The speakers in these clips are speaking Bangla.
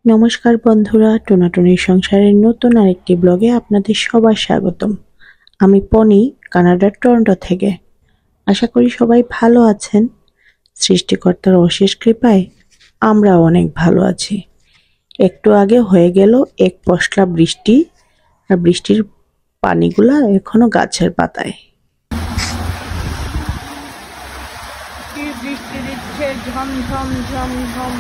নমস্কার বন্ধুরা, টোনাটুনির সংসারের নতুন আরেকটি ব্লগে আপনাদের সবার স্বাগতম। আমি পনি, কানাডার টরন্টো থেকে। আশা করি সবাই ভালো আছেন। সৃষ্টিকর্তার অশেষ কৃপায় আমরাও অনেক ভালো আছি। একটু আগে হয়ে গেল এক পশলা বৃষ্টি, আর বৃষ্টির পানিগুলা এখনো গাছের পাতায়। কি বৃষ্টি দিচ্ছে, ঝম ঝম ঝম ঝম।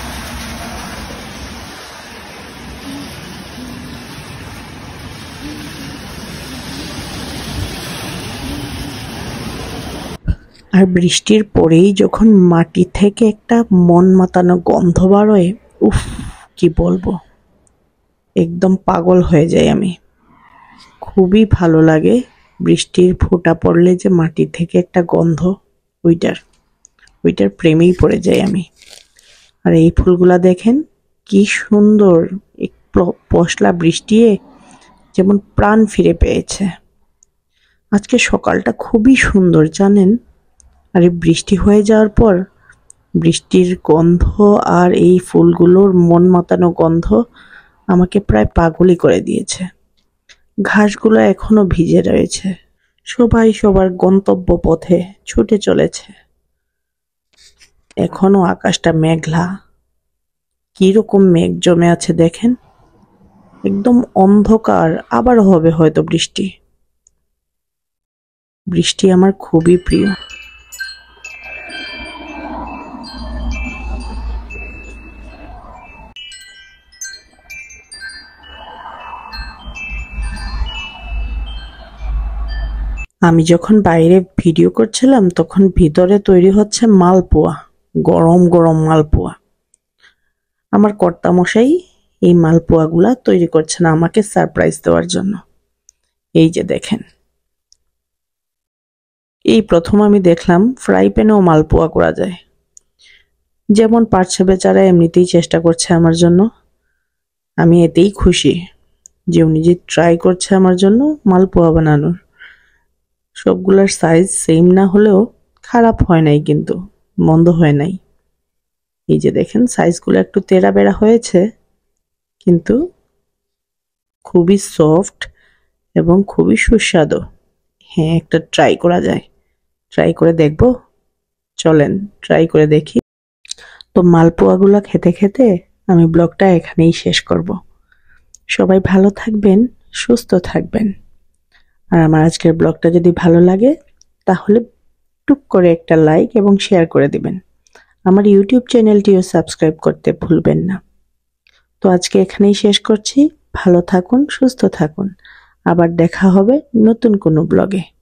আর বৃষ্টির পরেই যখন মাটি থেকে একটা মন মাতানো গন্ধ বাড়ে, উফ, কি বলবো, একদম পাগল হয়ে যাই আমি। খুবই ভালো লাগে বৃষ্টির ফোঁটা পড়লে যে মাটি থেকে একটা গন্ধ, ওইটার প্রেমেই পড়ে যাই আমি। আর এই ফুলগুলা দেখেন কি সুন্দর, এক পশলা বৃষ্টিয়ে যেমন প্রাণ ফিরে পেয়েছে। আজকে সকালটা খুবই সুন্দর জানেন। আর এই বৃষ্টি হয়ে যাওয়ার পর বৃষ্টির গন্ধ আর এই ফুলগুলোর মন মাতানো গন্ধ আমাকে প্রায় পাগলই করে দিয়েছে। ঘাসগুলো এখনো ভিজে রয়েছে, সবাই সবার গন্তব্য পথে ছুটে চলেছে। এখনো আকাশটা মেঘলা, কিরকম মেঘ জমে আছে দেখেন, একদম অন্ধকার। আবার হবে হয়তো বৃষ্টি। বৃষ্টি আমার খুবই প্রিয়। আমি যখন বাইরে ভিডিও করছিলাম তখন ভিতরে তৈরি হচ্ছে মালপোয়া, গরম গরম মালপোয়া। আমার কর্তামশাই এই মালপোয়াগুলা তৈরি করছেন আমাকে সারপ্রাইজ দেওয়ার জন্য। এই যে দেখেন, এই প্রথম আমি দেখলাম ফ্রাই প্যানেও মালপোয়া করা যায়। যেমন পারছে বেচারা এমনিতেই চেষ্টা করছে আমার জন্য। আমি এতেই খুশি যে উনি যে ট্রাই করছে আমার জন্য মালপোয়া বানানোর। সবগুলার সাইজ সেম না হলেও খারাপ হয় নাই, কিন্তু মন্দ হয় নাই। এই যে দেখেন সাইজগুলো একটু তেড়া বেড়া হয়েছে, কিন্তু খুবই সফট এবং খুবই সুস্বাদু। হ্যাঁ, একটা ট্রাই করা যায়। ট্রাই করে দেখব, চলেন ট্রাই করে দেখি। তো মালপোয়াগুলো খেতে খেতে আমি ব্লগটা এখানেই শেষ করব। সবাই ভালো থাকবেন, সুস্থ থাকবেন। আর আমার আজকের ব্লগটা যদি ভালো লাগে তাহলে টুক করে একটা লাইক এবং শেয়ার করে দিবেন। আমার ইউটিউব চ্যানেলটিও সাবস্ক্রাইব করতে ভুলবেন না। তো আজকে এখানেই শেষ করছি। ভালো থাকুন, সুস্থ থাকুন। আবার দেখা হবে নতুন কোনো ব্লগে।